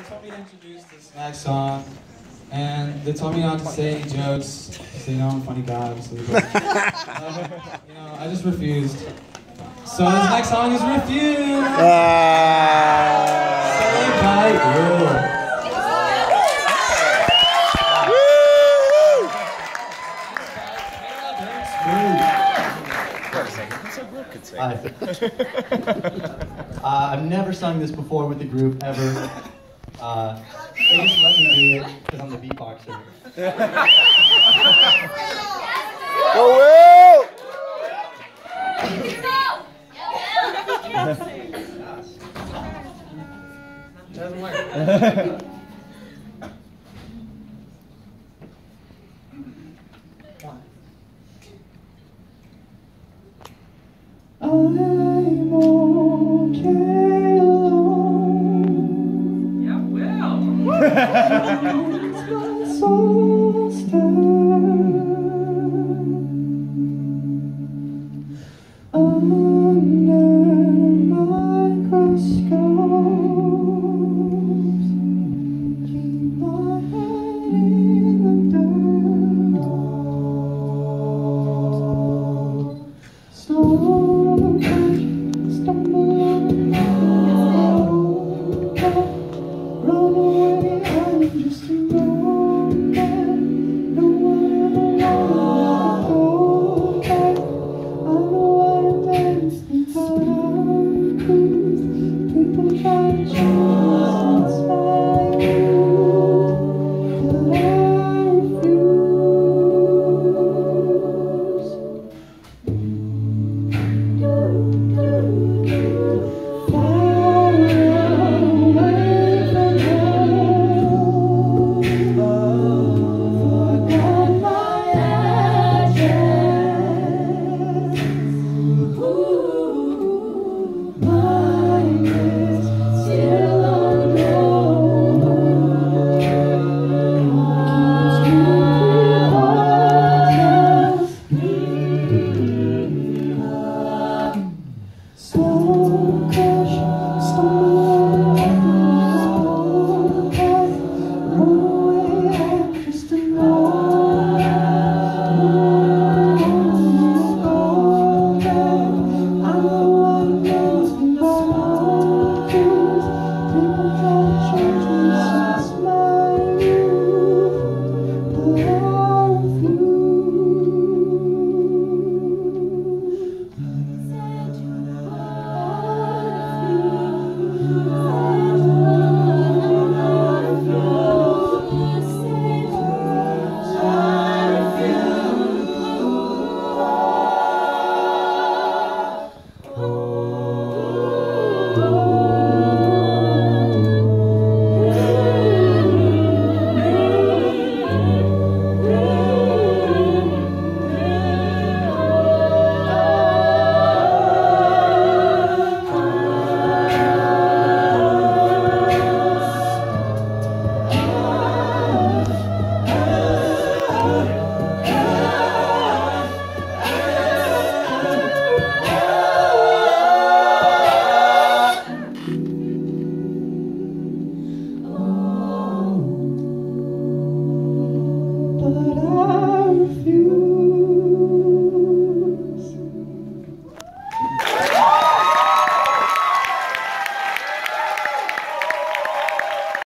told me to introduce this next song, and they told me not to say any jokes, because they know I'm a funny guy, obviously. But, I just refused. So this next song is Refused. Saved by You. I've never sung this before with the group, ever. They just let me do it because I'm the beatboxer. Go Will! Doesn't work. I'm okay alone. Yeah, Will. My soul under microscopes. Keep my head in the dirt. Slow, stumbling run away, I'm just a moment. No one ever wanted to go back. I know I am dancing, but I'm confused. People try to change, inspire you, but I refuse. Far away from home, forgot my address. Mine is still unknown. Slow crash, stumble on the path, run away, I'm just a moment. Go back, I know I'm lost, but I'm confused. People try